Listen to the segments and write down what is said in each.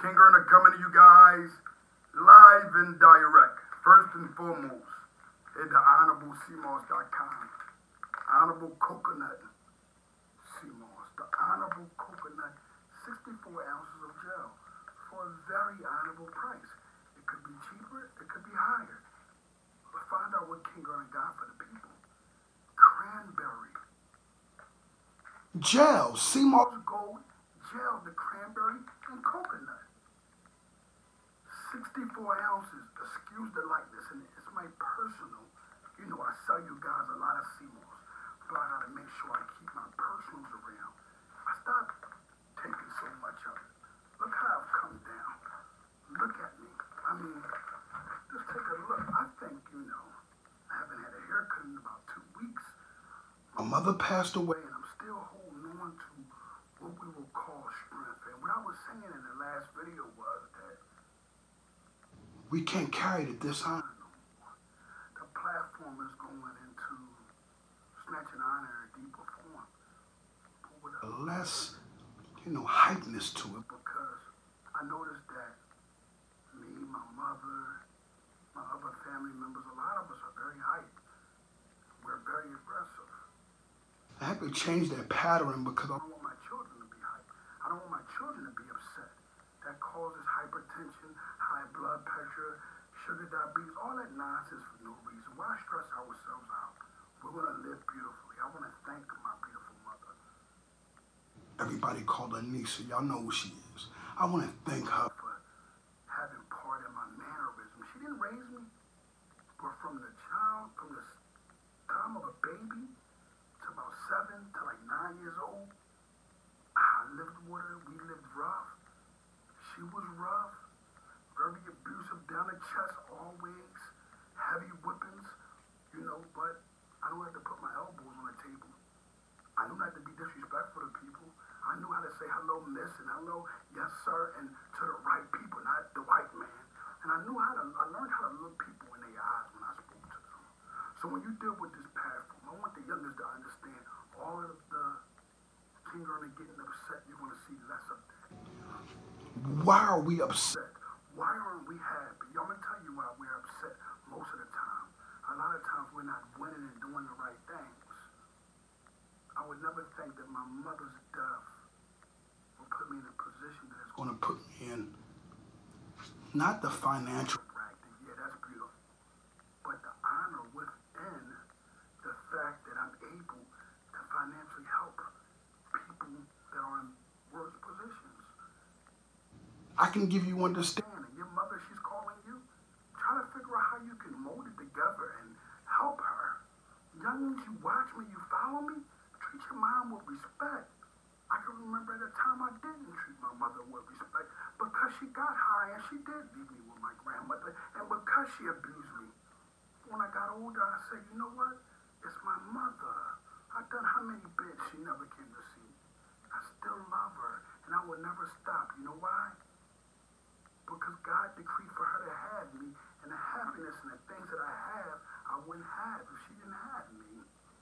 King Earner coming to you guys live and direct. First and foremost, at the honorablecmoss.com. Honorable Coconut CMOS. The Honorable Coconut, 64 ounces of gel for a very honorable price. It could be cheaper, it could be higher. But find out what King Earner got for the people. Cranberry gel, CMOS Gold gel, the cranberry and coconut. 64 ounces, excuse the likeness, and it's my personal, you know, I sell you guys a lot of CMOS, but I gotta make sure I keep my personals around. I stopped taking so much of it. Look how I've come down. Look at me. I mean, just take a look. I think, you know, I haven't had a haircut in about 2 weeks. My mother passed away, and I'm still holding on to what we will call strength. And what I was saying in the last video was that we can't carry it this high no more. The platform is going into snatching honor in a deeper form, but with a less, you know, hypeness to it, because I noticed that me, my mother, my other family members, a lot of us are very hype. We're very aggressive. I have to change that pattern because I don't want my children to be hype. I don't want my children to be upset. That causes hypertension, high blood pressure, sugar diabetes, all that nonsense for no reason. Why stress ourselves out? We're going to live beautifully. I want to thank my beautiful mother. Everybody called her Nisa. Y'all know who she is. I want to thank her for having part in my mannerism. She didn't raise me, but from the time of a baby to about 7 to like 9 years old, I lived with her. We lived rough. She was rough, very abusive, down the chest always, heavy whippings, you know, but I don't have to put my elbows on the table. I knew not to be disrespectful to people. I knew how to say hello, miss, and hello, yes, sir, and to the right people, not the white man. And I learned how to look people in their eyes when I spoke to them. So when you deal with this platform, I want the youngest to understand all of the King Earner getting upset, you're going to see less of that. Why are we upset? Why aren't we happy? I'm going to tell you why we're upset most of the time. A lot of times we're not winning and doing the right things. I would never think that my mother's death will put me in a position that is going to put me in, not the financial bracket, yeah, that's beautiful, but the honor within the fact that I'm able to financially help people that are in worse positions. I can give you understanding. Your mother, she's calling you. Try to figure out how you can mold it together and help her. Youngins, you watch me, you follow me, treat your mom with respect. I can remember at a time I didn't treat my mother with respect because she got high and she did leave me with my grandmother and because she abused me. When I got older, I said, you know what? It's my mother. I've done how many bids she never came to see me. I still love her and I will never stop. You know why? Because God decreed for her to have me, and the happiness and the things that I have, I wouldn't have if she didn't have me.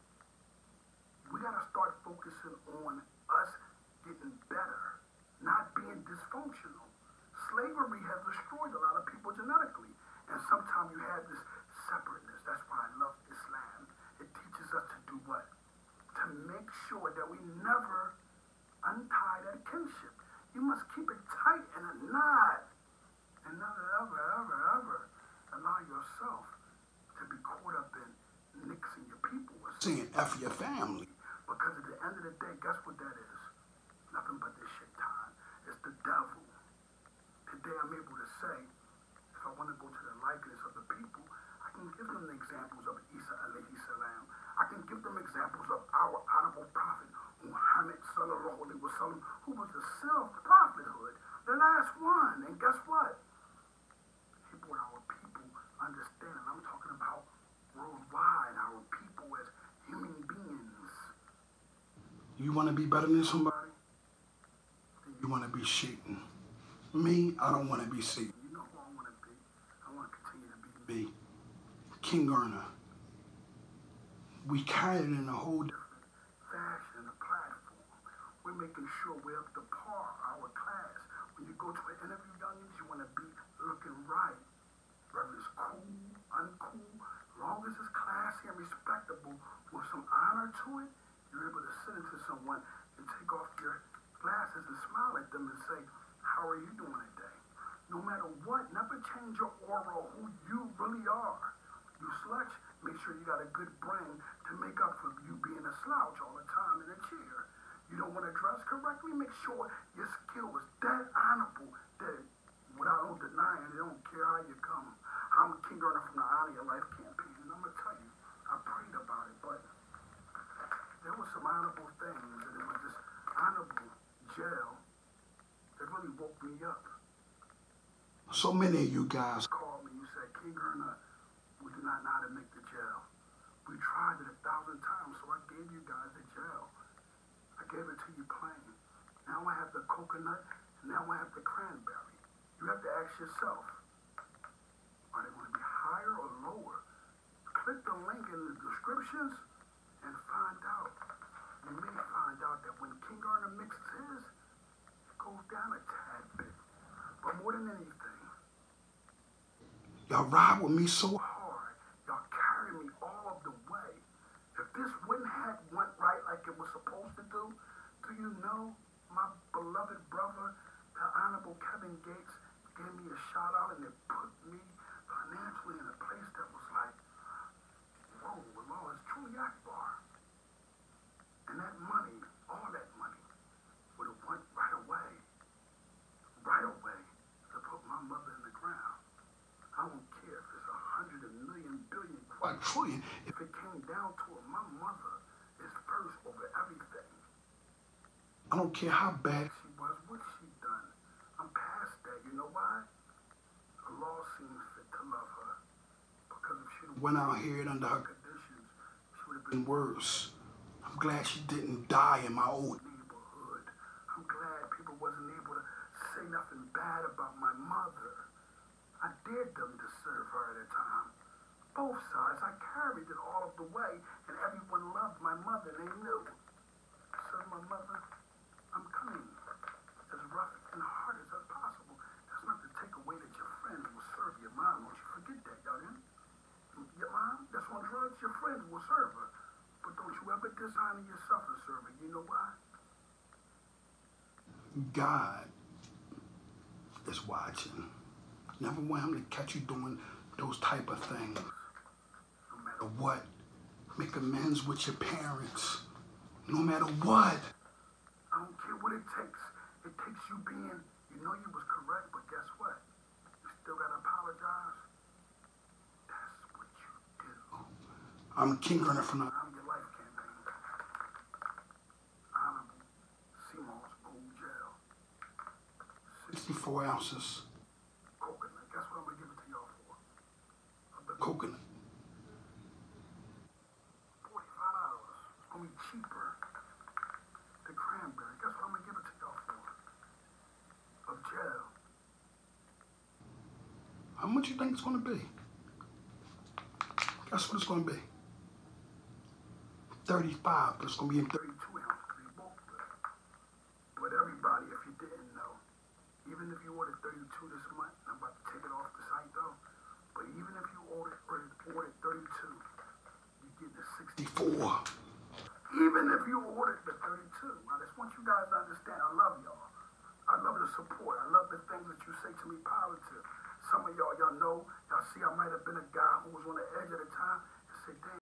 We got to start focusing on us getting better, not being dysfunctional. Slavery has destroyed a lot of people genetically, and sometimes you have this separateness. That's why I love Islam. It teaches us to do what? To make sure that we never untie that kinship. You must keep it tight in a knot. And never, ever allow yourself to be caught up in mixing your people or saying F your family. Because at the end of the day, guess what that is? Nothing but this shit time. It's the devil. Today I'm able to say, if I want to go to the likeness of the people, I can give them the examples of Isa alayhi salam. I can give them examples of our honorable prophet, Muhammad sallallahu alaihi wasallam, who was the self-prophethood, the last one. And guess what? What our people understand, and I'm talking about worldwide, our people as human beings. You want to be better than somebody? Then you want to be Satan. Me, I don't want to be Satan. You know who I want to be? I want to continue to be me. King Earner. We carry it in a whole different fashion, a platform. We're making sure we're up to par, our class. When you go to an interview, to it, you're able to sit into someone and take off your glasses and smile at them and say, how are you doing today? No matter what, never change your aura or who you really are. You slouch, make sure you got a good brain to make up for you being a slouch all the time in a chair. You don't want to dress correctly, make sure your skill is that honorable that without denying, they don't care how you come. I'm King Earner from the Honor Your Life campaign, and I'm going to tell you, I prayed about it, but there were some honorable things, and it was this honorable jail that really woke me up. So many of you guys called me, you said, King Earner, we do not know how to make the jail. We tried it 1,000 times, so I gave you guys the jail. I gave it to you plain. Now I have the coconut, and now I have the cranberry. You have to ask yourself, are they going to be higher or lower? Click the link in the descriptions and find out. You may find out that when King Earner mixes his, it goes down a tad bit. But more than anything, y'all ride with me so hard. Y'all carry me all of the way. If this wouldn't have went right like it was supposed to do you know my beloved brother, the Honorable Kevin Gates, gave me a shout out and it put me financially in a place that was like, whoa, Allah is truly Akbar. And that money, all that money, would have went right away to put my mother in the ground. I don't care if it's 100 million, billion, quadrillion. If it came down to it, my mother is first over everything. I don't care how bad she was, what she done. I'm past that. You know why? Allah seems fit to love her. Because if she went out here under her conditions, she would have been worse. I'm glad she didn't die in my old neighborhood. I'm glad people wasn't able to say nothing bad about my mother. I dared them to serve her at a time. Both sides, I carried it all of the way, and everyone loved my mother, and they knew. Serve my mother, I'm coming as rough and hard as possible. That's not to take away that your friends will serve your mom. Don't you forget that, y'all. Your mom, that's on drugs, your friends will serve her. But don't you ever dishonor yourself and serve her. You know why? God is watching. Never want him to catch you doing those type of things. No matter what, make amends with your parents. No matter what. I don't care what it takes. It takes you being, you know you was correct, but guess what? You still gotta apologize. That's what you do. I'm King Earner from the I'm Your Life campaign. Honorable Seamoss Old Jail. 64 ounces. Coconut. Guess what I'm gonna give it to y'all for? The coconut. $45. It's gonna be cheaper. The cranberry. Guess what I'm gonna give it to y'all for? Of jail. How much you think it's gonna be? Guess what it's gonna be? 35, but it's gonna be in 32 ounces. They both good. But everybody, if you didn't know, even if you ordered 32 this month, I'm about to take it off the site though. But even if you ordered 32, you get the 64. Even if you ordered the 32. I just want you guys to understand, I love y'all. I love the support. I love the things that you say to me positive. Some of y'all know, y'all see I might have been a guy who was on the edge at the time and say, damn.